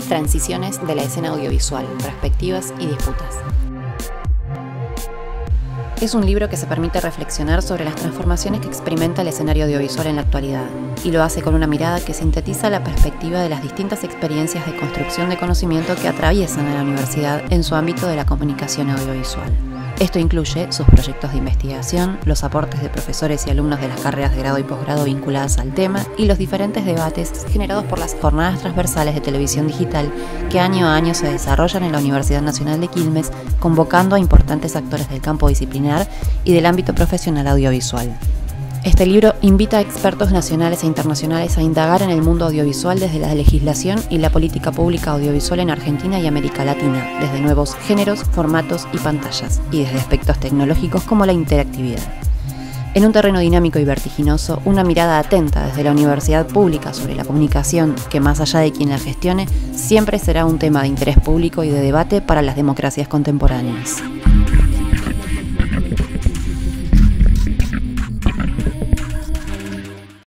Transiciones de la escena audiovisual, perspectivas y disputas. Es un libro que se permite reflexionar sobre las transformaciones que experimenta el escenario audiovisual en la actualidad, y lo hace con una mirada que sintetiza la perspectiva de las distintas experiencias de construcción de conocimiento que atraviesan a la universidad en su ámbito de la comunicación audiovisual. Esto incluye sus proyectos de investigación, los aportes de profesores y alumnos de las carreras de grado y posgrado vinculadas al tema y los diferentes debates generados por las jornadas transversales de televisión digital que año a año se desarrollan en la Universidad Nacional de Quilmes, convocando a importantes actores del campo disciplinar y del ámbito profesional audiovisual. Este libro invita a expertos nacionales e internacionales a indagar en el mundo audiovisual desde la legislación y la política pública audiovisual en Argentina y América Latina, desde nuevos géneros, formatos y pantallas, y desde aspectos tecnológicos como la interactividad. En un terreno dinámico y vertiginoso, una mirada atenta desde la universidad pública sobre la comunicación, que más allá de quien la gestione, siempre será un tema de interés público y de debate para las democracias contemporáneas.